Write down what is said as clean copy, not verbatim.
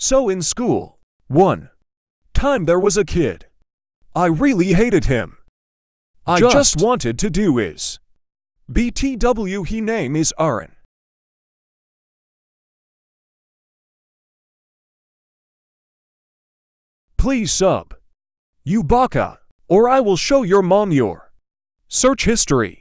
So in school, one time there was a kid. I really hated him. I just wanted to do his BTW. He name is Aaron. Please sub. You baka, or I will show your mom your search history.